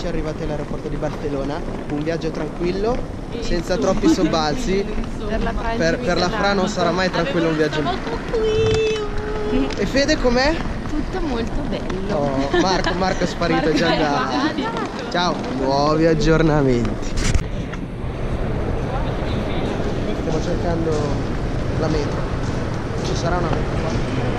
amici, arrivati all'aeroporto di Barcellona. Un viaggio tranquillo, senza troppi sobbalzi. Per la Fra non sarà mai tranquillo un viaggio. E Fede com'è? Tutto molto bello. Oh, Marco è sparito, è già andato. Ciao. Nuovi aggiornamenti. Stiamo cercando la metro. Ci sarà una metro qua?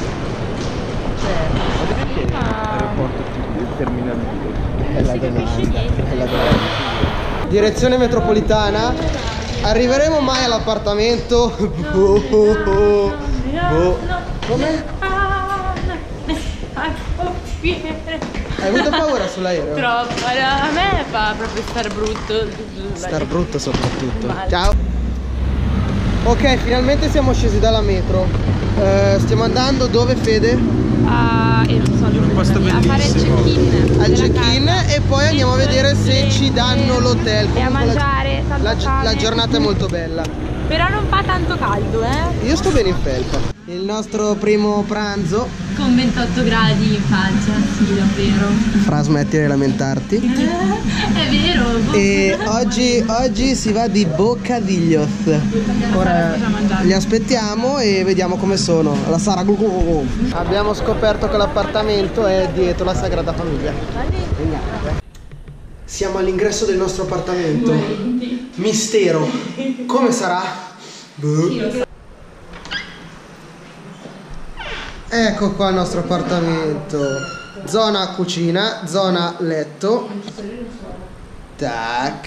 Aeroporto il terminal 2. Bella domanda. Direzione metropolitana. Arriveremo mai all'appartamento? Come? Hai avuto paura sull'aereo? Troppo, a me fa proprio star brutto. Star brutto soprattutto. Ciao. Ok, finalmente siamo scesi dalla metro. Stiamo andando dove, Fede? Non so, a fare il check-in. Al check-in e poi andiamo a vedere se ci danno l'hotel. E a mangiare. La giornata è molto bella. Però non fa tanto caldo, Io sto bene in felpa. Il nostro primo pranzo. Con 28 gradi in faccia, sì, davvero. Fra, smetti di lamentarti. È vero. E oggi si va di bocadillos. Ora li aspettiamo e vediamo come sono. La Sara. Abbiamo scoperto che l'appartamento è dietro la Sagrada Famiglia. Siamo all'ingresso del nostro appartamento. Mistero. Come sarà? Ecco qua il nostro appartamento. Zona cucina, zona letto. Tac.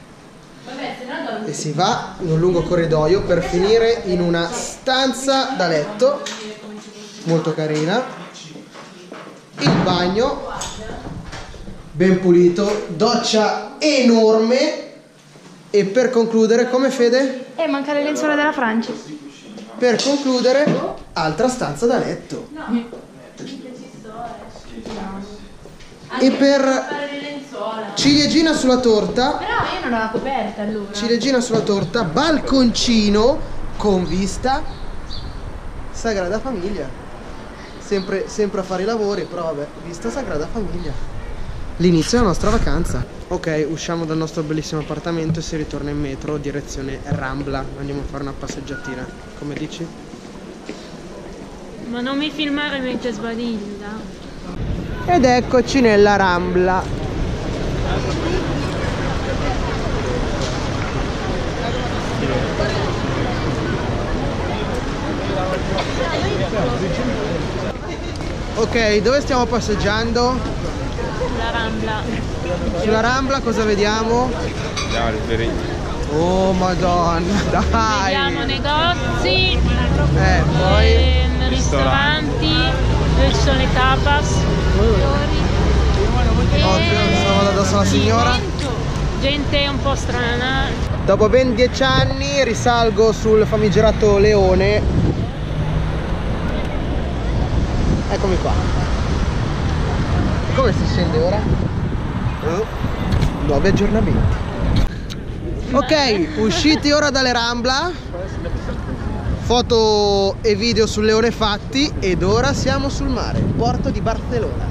E si va in un lungo corridoio per finire in una stanza da letto molto carina. Il bagno ben pulito, doccia enorme. E per concludere, come, Fede? E manca le lenzuola della Francia. Per concludere, altra stanza da letto. E per ciliegina sulla torta. Però io non ho la coperta allora. Ciliegina sulla torta, balconcino con vista Sagrada Famiglia. Sempre a fare i lavori, però vabbè, vista Sagrada Famiglia. L'inizio della nostra vacanza. Ok, usciamo dal nostro bellissimo appartamento e si ritorna in metro direzione Rambla. Andiamo a fare una passeggiatina. Come dici? Ma non mi filmare mentre sbadiglia. Ed eccoci nella Rambla. Ok, dove stiamo passeggiando? La Rambla. Sulla Rambla cosa vediamo? Gli alberi. Oh madonna, dai! Vediamo negozi, Poi ristoranti, dove ci sono le tapas, fiori. Stavo addosso alla signora. Gente un po' strana. Dopo ben 10 anni risalgo sul famigerato Leone. Eccomi qua. Come si scende ora? Nuovi aggiornamenti. Ok, usciti ora dalle Rambla. Foto e video sul Leone fatti. Ed ora siamo sul mare, porto di Barcellona.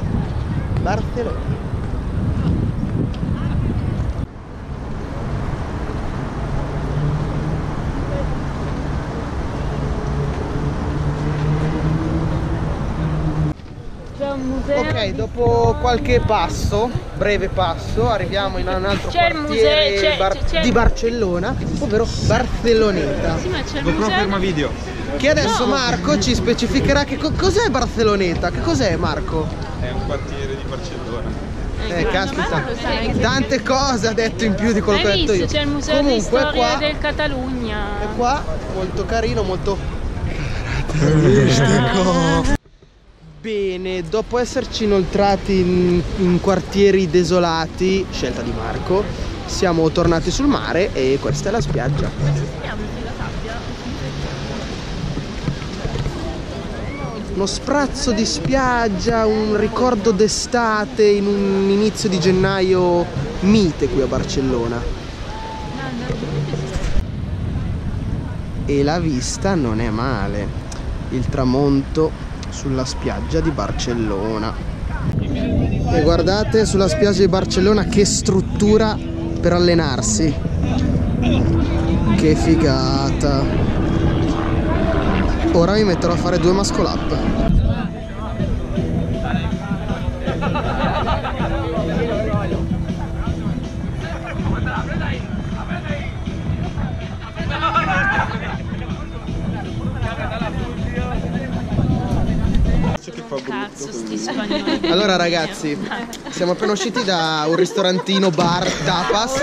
Ok, dopo qualche passo, breve passo, arriviamo in un altro quartiere di Barcellona, ovvero Barceloneta. Sì, ma c'è il GoPro museo. ferma video. Che adesso Marco ci specificherà che cos'è Barceloneta. Che cos'è, Marco? È un quartiere di Barcellona. Caspita, tante cose ha detto in più di quello che ho detto io. C'è il museo di storia del Catalogna. E qua, molto carino, molto caratteristico. Bene, dopo esserci inoltrati in quartieri desolati, scelta di Marco, siamo tornati sul mare e questa è la spiaggia. Uno sprazzo di spiaggia, un ricordo d'estate in un inizio di gennaio mite qui a Barcellona. E la vista non è male, il tramonto sulla spiaggia di Barcellona. E guardate sulla spiaggia di Barcellona che struttura per allenarsi. Che figata. Ora mi metterò a fare 2 muscle up. Cazzo, sti spagnoli. Allora ragazzi, siamo appena usciti da un ristorantino bar tapas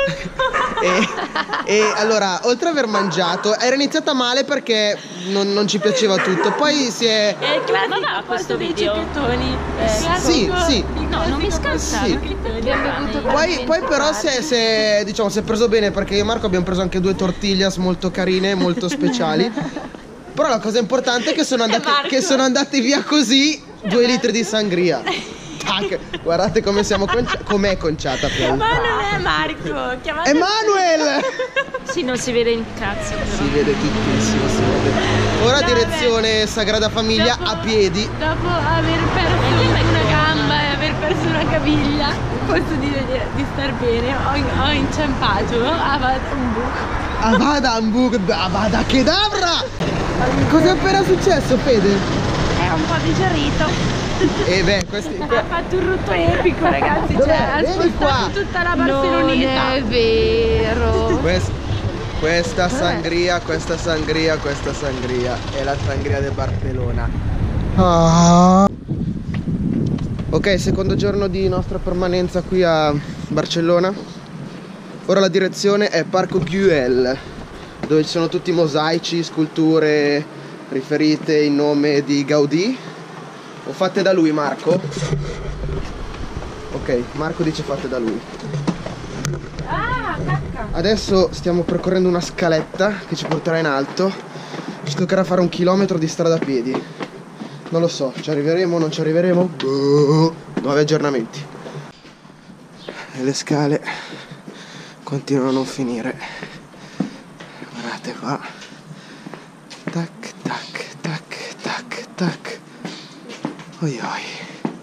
e allora, oltre ad aver mangiato, era iniziata male perché non ci piaceva tutto. Poi si è... Ma va questo video? Sì, sì. No, non mi scansare. Sì. Poi però si è preso bene, perché io e Marco abbiamo preso anche 2 tortillas molto carine, molto speciali. Però la cosa importante è che sono andati via così 2 litri di sangria. Tac. Guardate come siamo com'è conciata più. Ma non è Marco, chiamate Emanuel! Sì, non si vede in cazzo però. Si vede tuttissimo, si vede. Ora direzione Sagrada Famiglia a piedi. Dopo aver perso una gamba e aver perso una caviglia, posso dire di star bene, ho inciampato a Vadamburg. Avada Kedavra! Cosa è appena successo, Fede? È un po' digerito. E beh, questi... Ha fatto un rutto epico, ragazzi. Dov'è? Cioè, ha Vieni qua. spostato tutta la Barceloneta. Non è vero. Questa sangria è la sangria di Barcellona. Ok, secondo giorno di nostra permanenza qui a Barcellona. Ora la direzione è Parco Güell, dove ci sono tutti i mosaici, sculture riferite in nome di Gaudì. O fatte da lui, Marco? Ok, Marco dice fatte da lui. Adesso stiamo percorrendo una scaletta che ci porterà in alto. Ci toccherà fare 1 chilometro di strada a piedi. Non lo so, ci arriveremo o non ci arriveremo? Nuovi aggiornamenti. E le scale continuano a non finire. Guardate qua. Tac, tac, tac, tac, tac. Oi oi.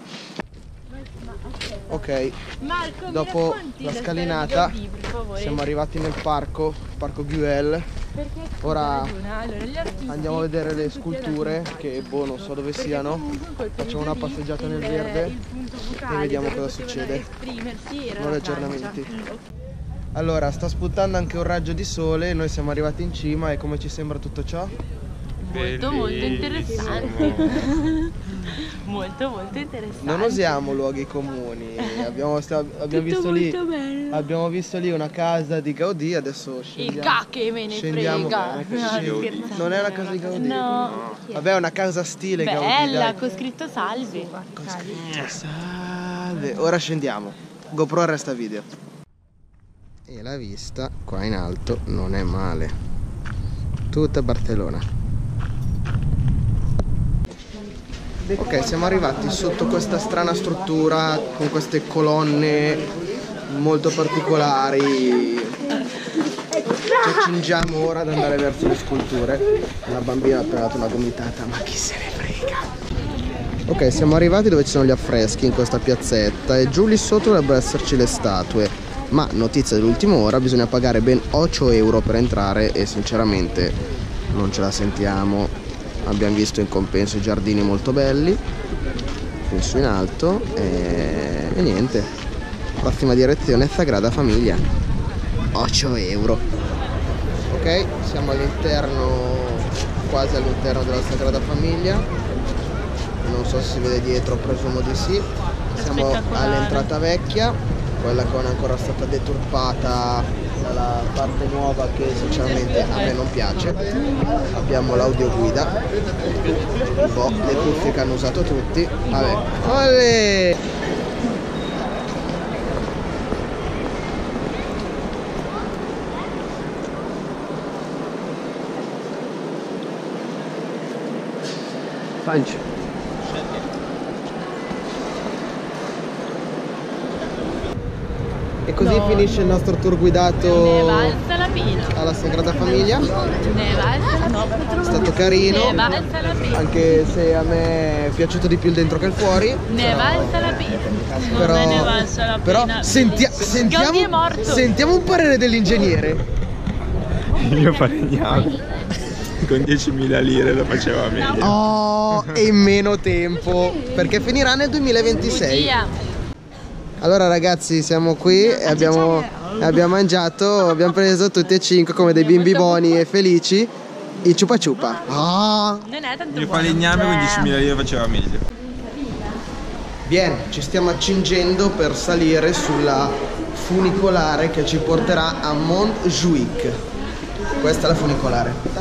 Ok, Marco, dopo la scalinata siamo arrivati nel parco Güell. Ora andiamo a vedere le sculture che non so dove siano. Facciamo una passeggiata nel verde e vediamo cosa succede. Nuovi aggiornamenti. Allora, sta spuntando anche un raggio di sole, noi siamo arrivati in cima e come ci sembra tutto ciò? Molto interessante. Molto interessante. Non usiamo luoghi comuni. Abbiamo visto lì una casa di Gaudì, adesso scendiamo. Il cacche me ne Scendiamo. frega. Non è una casa di Gaudì? No. Vabbè, è una casa stile Gaudì. Bella, con scritto salve. Salve. Ora scendiamo. GoPro resta video. E la vista qua in alto non è male. Tutta Barcellona. Ok, siamo arrivati sotto questa strana struttura con queste colonne molto particolari. Ci accingiamo ora ad andare verso le sculture. Una bambina ha appena dato una gomitata, ma chi se ne frega. Ok, siamo arrivati dove ci sono gli affreschi in questa piazzetta e giù lì sotto dovrebbero esserci le statue. Ma notizia dell'ultima ora, bisogna pagare ben 8 euro per entrare e sinceramente non ce la sentiamo. Abbiamo visto in compenso i giardini molto belli qui su in alto e niente. Prossima direzione Sagrada Famiglia. 8 euro. Ok, siamo all'interno, quasi all'interno della Sagrada Famiglia. Non so se si vede dietro, presumo di sì. Siamo all'entrata vecchia, quella che non è ancora stata deturpata dalla parte nuova che sinceramente a me non piace. Abbiamo l'audioguida, le cuffie che hanno usato tutti. Vabbè, olè! Punch. E così finisce il nostro tour guidato alla Sagrada Famiglia. È stato carino, anche se a me è piaciuto di più il dentro che il fuori. Ne valsa la Però, Non ne valsa la però pena. Gaudì è morto. sentiamo un parere dell'ingegnere. Io falegname. Con 10.000 lire lo faceva meglio. Oh, e in meno tempo, perché finirà nel 2026. Via. Allora ragazzi, siamo qui e abbiamo mangiato, abbiamo preso tutti e 5 come dei bimbi buoni e felici i ciupa ciupa. Ah. Non è tanto Io buono. falegname con 10.000 lire faceva meglio. Bene, ci stiamo accingendo per salire sulla funicolare che ci porterà a Montjuic. Questa è la funicolare. Non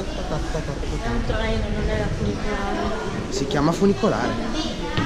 è la funicolare. Si chiama funicolare.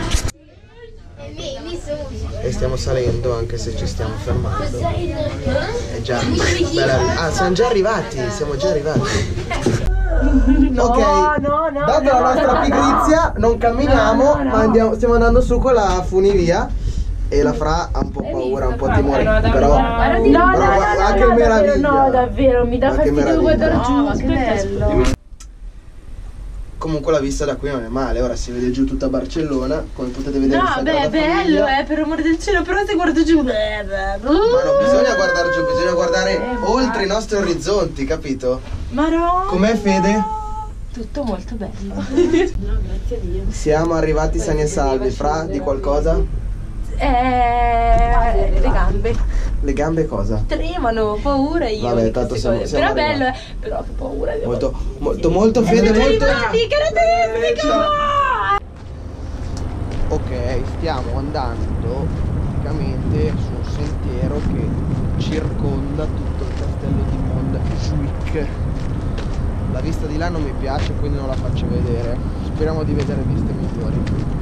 E stiamo salendo anche se ci stiamo fermando. È già bella. Ah, siamo già arrivati, siamo già arrivati. Ok, data la nostra pigrizia non camminiamo, ma stiamo andando su con la funivia. E la Fra ha un po' paura, un po' timore, però guarda che meraviglia. No, davvero, mi dà Ma che fastidio meraviglia. guardare giù, che bello. Comunque la vista da qui non è male, ora si vede giù tutta Barcellona, come potete vedere. No, beh, è bello, per amore del cielo, però se guardo giù. Ma non bisogna guardare giù, bisogna guardare oltre i nostri orizzonti, capito? Ma no. Com'è Fede? Tutto molto bello. No, grazie a Dio. Siamo arrivati sani e salvi. Fra, di qualcosa? Le gambe Le gambe cosa? tremano, paura io. Vabbè, di tanto queste siamo cose. Però arrivati. bello, però che paura. Molto Fede, molto. Caratteristica. Ok, stiamo andando praticamente su un sentiero che circonda tutto il castello di Montjuic. La vista di là non mi piace, quindi non la faccio vedere. Speriamo di vedere viste migliori.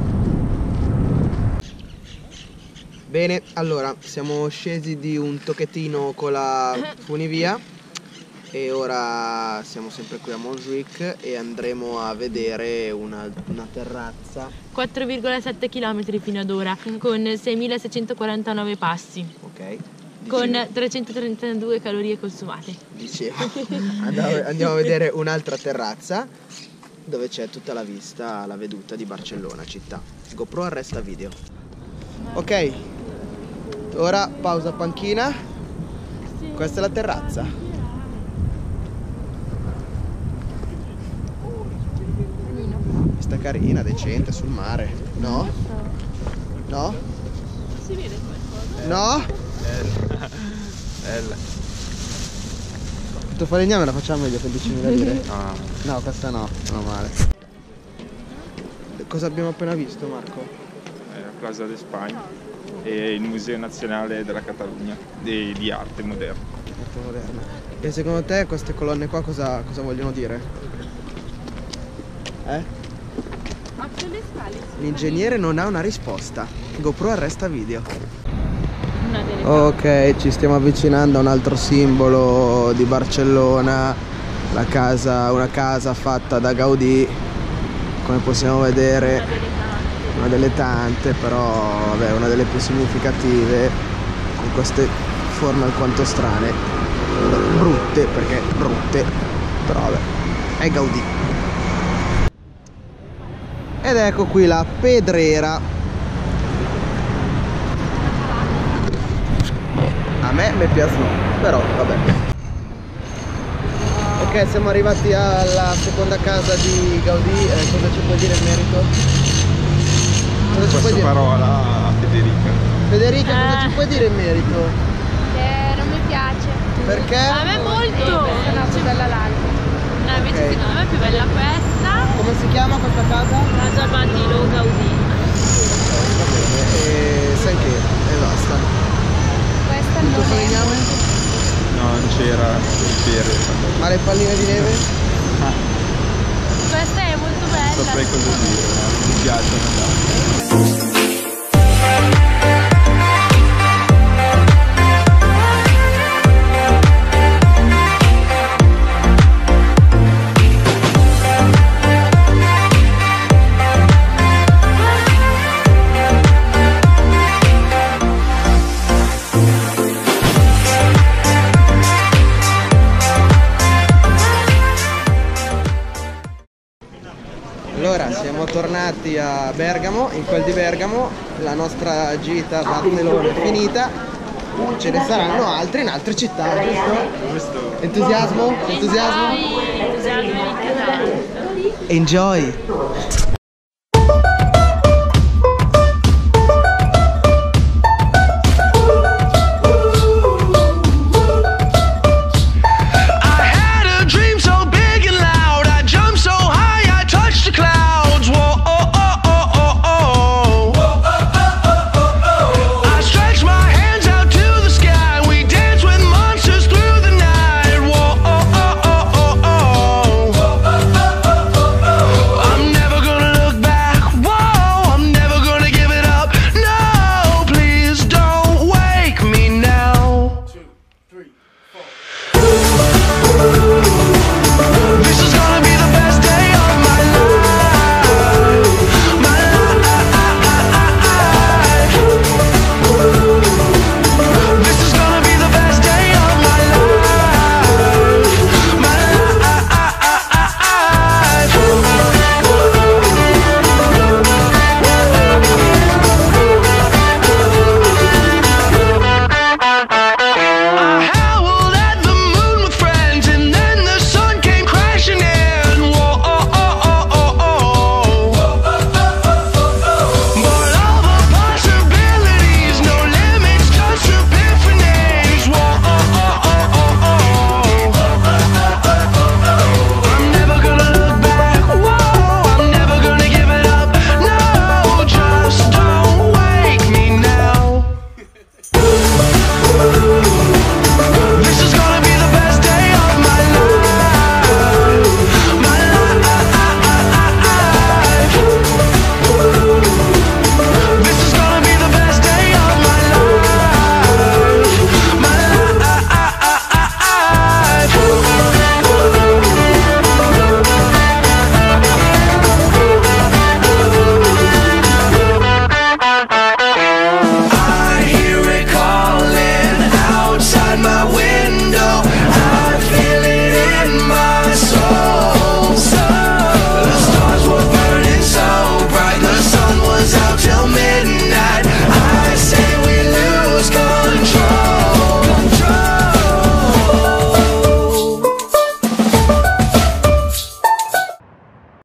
Bene, allora siamo scesi di un tocchettino con la funivia e ora siamo sempre qui a Montjuic e andremo a vedere una terrazza. 4,7 km fino ad ora, con 6.649 passi, Ok. con 332 calorie consumate. Dicevo. Andiamo a vedere un'altra terrazza dove c'è tutta la vista, la veduta di Barcellona città. GoPro arresta video. Ok, ora pausa panchina. Questa è la terrazza. Vista carina, decente, sul mare. No? No? Si vede qualcosa? No? Bella. Tu falegname la facciamo meglio per 10.000 lire? Ah, No, questa no, non male. Cosa abbiamo appena visto, Marco? è la Plaza de Spagna e il Museo Nazionale della Catalogna di arte moderna. Arte moderna. E secondo te queste colonne qua cosa vogliono dire? L'ingegnere non ha una risposta. GoPro arresta video. Una delle Ok, ci stiamo avvicinando a un altro simbolo di Barcellona, una casa fatta da Gaudì, come possiamo vedere, una delle tante, però vabbè, una delle più significative, con queste forme alquanto strane, brutte, perché brutte, però vabbè, è Gaudì. Ed ecco qui la Pedrera. A me piace no, però vabbè. Ok, siamo arrivati alla seconda casa di Gaudì. Cosa ci puoi dire in merito? Cosa ci puoi Passo dire? parola a Federica. Federica, cosa ci puoi dire in merito? Non mi piace. Perché? A me molto. È più bella l'altra. No, invece Ok. secondo me è più bella questa. Come si chiama questa casa? Casa Bandilo Gaudì. Va bene, e sai che? E basta. Questa Tu non è. falegname? No, non c'era il fiere. Ma le palline di neve? Questa è molto bella. Saprei cosa dire, no? Mi piacciono. Allora, siamo tornati a Bergamo, in quel di Bergamo. La nostra gita a Barcellona è finita. Ce ne saranno altre in altre città, giusto? Entusiasmo? Entusiasmo? Entusiasmo il canale. Enjoy!